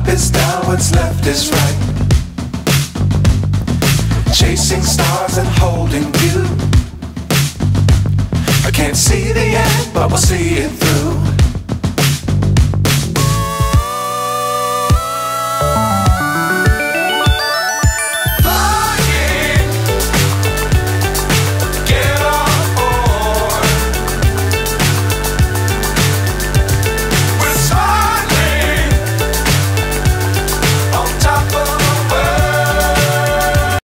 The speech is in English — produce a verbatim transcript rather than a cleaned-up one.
is down, what's left is right. Chasing stars and holding you. I can't see the end, but we'll see it through.